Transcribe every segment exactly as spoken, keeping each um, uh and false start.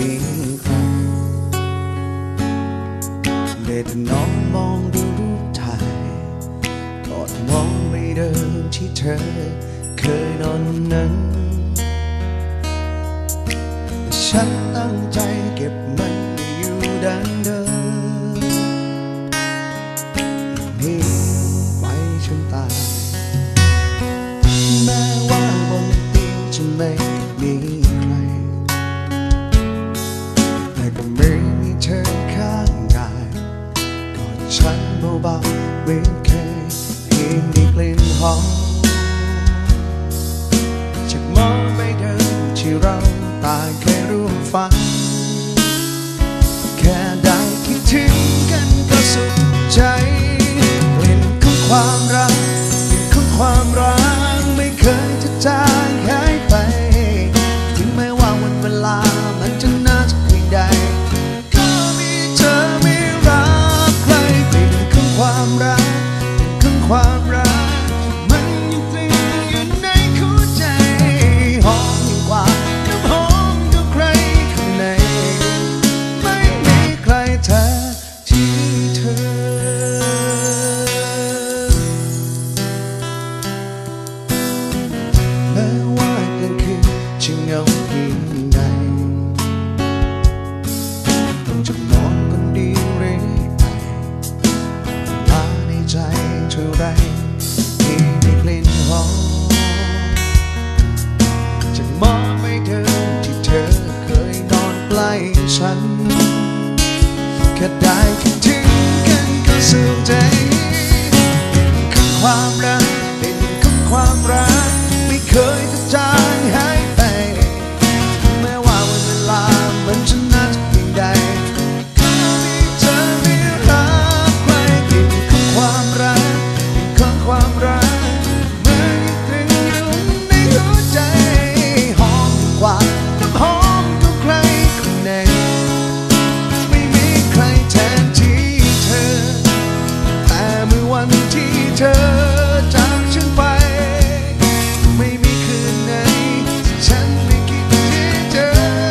มีใครเด็ดน้องมองดูรูปถ่ายกอดมองไปเดิมที่เธอเคยนอนนั้นฉันตั้งใจเก็บมันอยู่ดังเดิมนี่ไปจนตายแม้ว่าบนเตียงจะไม่มีใครแต่ก็ไม่มีเธอข้างกายกอดฉันเบาๆเหมือนเคยเพียงได้กลิ่นหอมจากมองไปเดิมที่เราต่างเคยร่วมฝันแค่ได้คิดถึงกันก็สุขใจกลิ่นของความรักกลิ่นของความรักไม่เคยจะจางหายไปถึงแม้ว่าวันเวลามันจะนานสักเพียงใดก็มีเธอไม่รักใครกลิ่นของความรักกลิ่นของความรักมันยังตรึงอยู่ในหัวใจหอมยิ่งกว่าน้ำหอมของใครข้างในไม่มีใครแท้ที่เธอแม้ว่ากลางคืนจะเหงาเพียงใดต้องจะนอนคนเดียวเรื่อยไปลาในใจเท่าไรที่ได้กลิ่นหอมจะมองไม่เดิมที่เธอเคยนอนใกล้ฉันแค่ได้คิดถึงกันก็สุขใจคือความรักเป็นคือความรักไม่เคยจะจางหายไปแม้ว่าวันเวลามันจะนานสักเพียงใดก็มีเธอไม่รักใครเป็นคือความรักเป็นของความรักมันยังตรึงอยู่ในหัวใจหอมกว่าน้ำหอมของใครคนไหนไม่มีใครแทนที่เธอแต่เมื่อวันที่เธอจากฉันไปไม่มีคืนไหนที่ฉันไม่คิดที่เธอ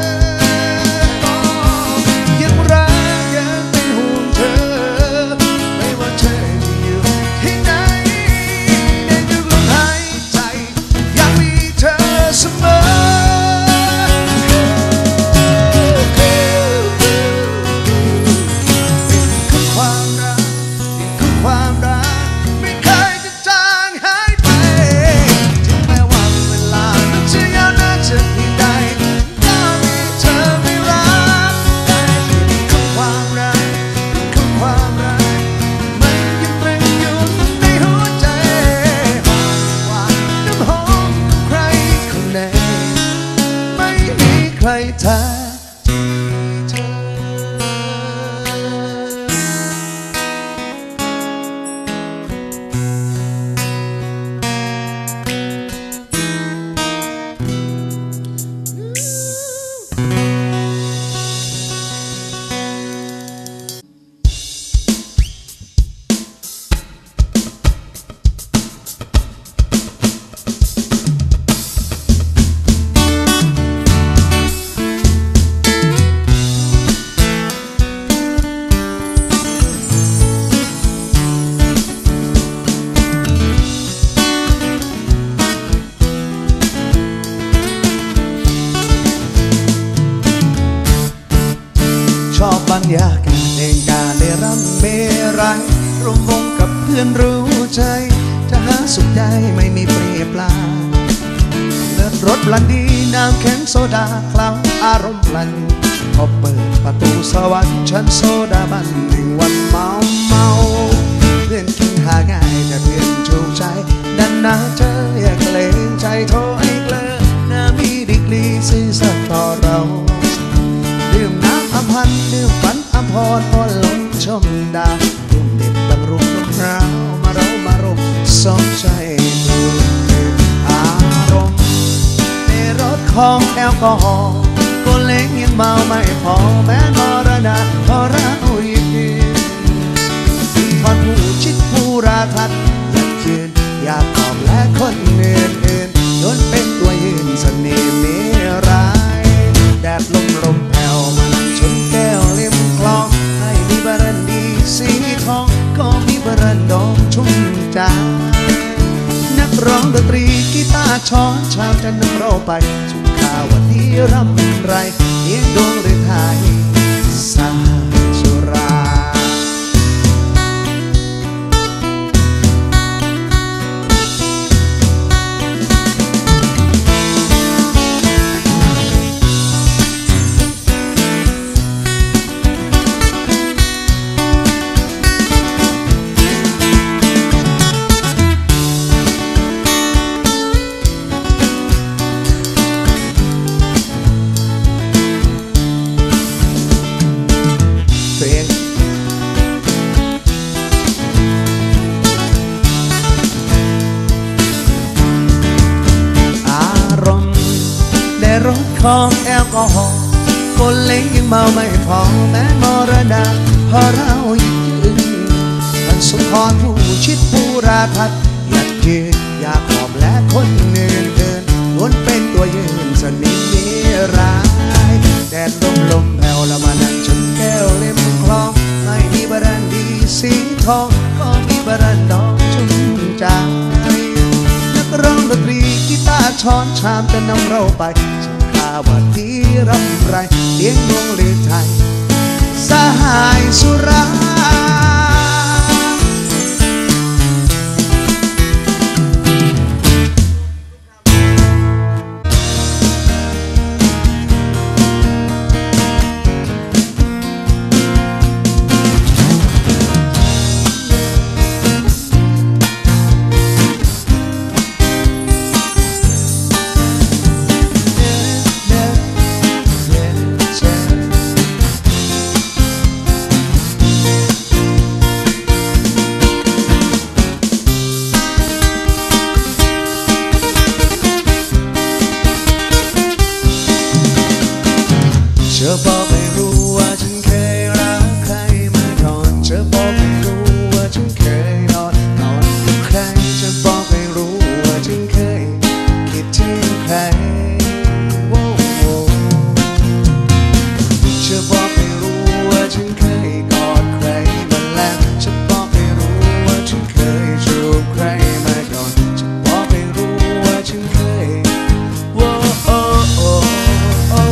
ยังรักยังเป็นห่วงเธอไม่ว่าเธอจะอยู่ที่ไหนในทุกลมหายใจอยากมีเธอเสมอคือความรักคือความรักไม่เคยจะจางหายไปถึงแม้ว่าเวลามันจะยาวนานจะเพียงใดก็มีเธอไม่รักแต่คือความรักคือความรักมันยังตรึงอยู่ในหัวใจหอมกว่าน้ำหอมของใครคนไหนไม่มีใครแท้ที่เธอ ชอบบรรยากาศเองการได้รำเมรัยรวมวงกับเพื่อนรู้ใจจะหาสุขใจไม่มีเปรียบปลาเลิศรสบลันดีน้ำแข็งโซดาเคล้าอารมณ์พลันพอเปิดประตูสวรรค์ฉันโซดาบันหนึ่งวันเมาเมาเพื่อนกินหาง่ายแต่เพื่อนถูกใจดันนาเธออยากเกรงใจโทรให้เกลอน้ามีดีกรีซื่อสัตย์ต่อเราดื่มน้ำอภันดื่มฝันอภรพอลงชมดาวรุ่มเด็ดบางรุ่มลมราวมาเรามารมสองใจดูอารมณ์ในรถของแอลกอฮอล์ก็เล็กยังเมาไม่พอแม้มรณะพอเราอีกทีทอนผู้ชิดผู้ราทัดอยากยืนอยากตอบและคนอื่นอื่นโดนเป็นตัวยืนเสน่ห์เมรายแดดลมลมแผ่วตรีกีตาร์ช้อนชามจะนำเราไปสู่ข่าววันที่รำไรเลี้ยงดวงเรือไทยสาสุรารถของแอลกอฮอล์คนเล็กยังเมาไม่พอแม้มรณะพอเรายืนมันสุนทรผู้ชิดผู้ราทัดอยากยืนอยากขอบและคนเนินเดินล้วนเป็นตัวยืนสนิทนิรันดร์แดดลมลมแผ่วละมานั่งชนแก้วเล่มคลองไม่มีบรันดีสีทองก็มีบรันดอกชุ่มใจนักร้องดนตรีกีตาร์ช้อนชามจะนำเราไปว่าที่รำไรเลี้ยงดวงเรือไทยสหายสุราเธอบอกไม่รู้ว่าฉันเคยรักใครมาก่อนเธอบอกไม่รู้ว่าฉันเคยนอนนอนกับใครเธอบอกไม่รู้ว่าฉันเคยคิดถึงใครโว้โว้เธอบอกไม่รู้ว่าฉันเคยกอดใครมาแล้วเธอบอกไม่รู้ว่าฉันเคยจูบใครมาก่อนเธอบอกไม่รู้ว่าฉันเคยโว้โอ้โอ้โอ้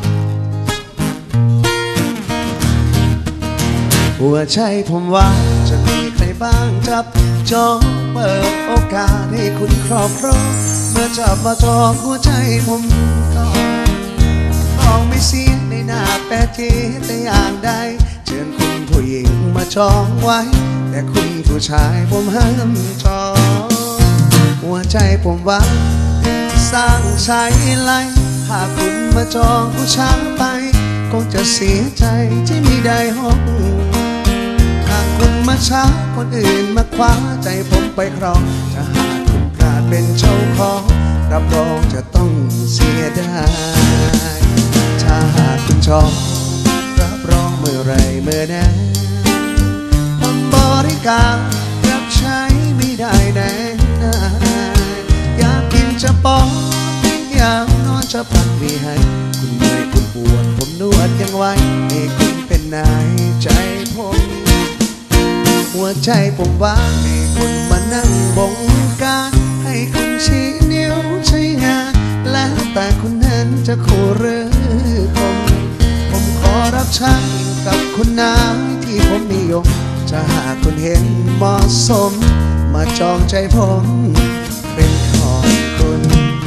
หัวใจผมว่าใจจะมีใครบ้างจับจองเปิดโอกาสให้คุณครอบครองเมื่อจับมาจองหัวใจผมก็มองไม่เสียในหน้าแปะเทแต่อย่างใดเชิญคุณผู้หญิงมาจองไว้แต่คุณผู้ชายผมห้ามจองหัวใจผมว่างสร้างชายไล่หากคุณมาจองผู้ชายไปคงจะเสียใจที่ไม่ได้ห้องหากคุณมาช้าคนอื่นมาคว้าใจผมไปครองจะหากคุณพลาดเป็นเจ้าของรับรองจะต้องเสียดายถ้าหากคุณชอบรับรองเมื่อไรเมื่อนั้นผมบริการรับใช้ไม่ได้แน่นอนอยากกินจะป้อนอยากนอนจะพักมีให้คุณเมื่อยคุณปวดผมนวดยังไว้ให้คุณเป็นนายใจผมหัวใจผมว่างให้คุณมานั่งบงการให้คุณชี้นิ้วใช้งานแล้วแต่คุณนั้นจะคู่หรือคมผมขอรับใช้กับคุณนายที่ผมนิยมจะหากคุณเห็นเหมาะสมมาจองใจผมเป็นของคุณ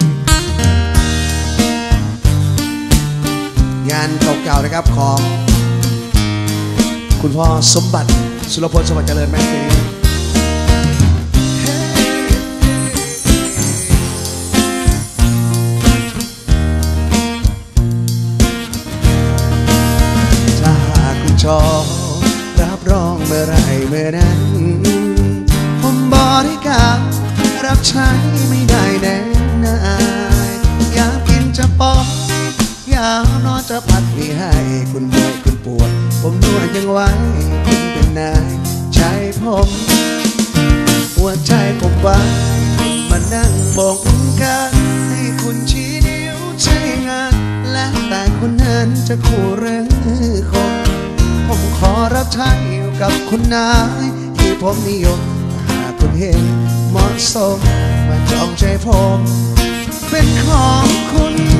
งานเก่าๆนะครับของคุณพ่อสมบัติสุรพลสวัสดิ์เจริญแม่เพลงถ้าหากคุณชอบรับรองเมื่อไรเมื่อนั้นผมบริการรับใช้ไม่ได้แน่นายอยากกินจะป้อนอยากนอนจะพัดมีให้คุณเมื่อยคุณปวดผมนวดยังไว้คุณเป็นนายใจผมหัวใจผมว่างมานั่งบงการให้คุณชี้นิ้วใช้งานแล้วแต่คนนั้นจะคู่หรือคงผมขอรับใช้อยู่กับคุณนายที่ผมนิยมหากคุณเห็นเหมาะสมมาจองใจผมเป็นของคุณ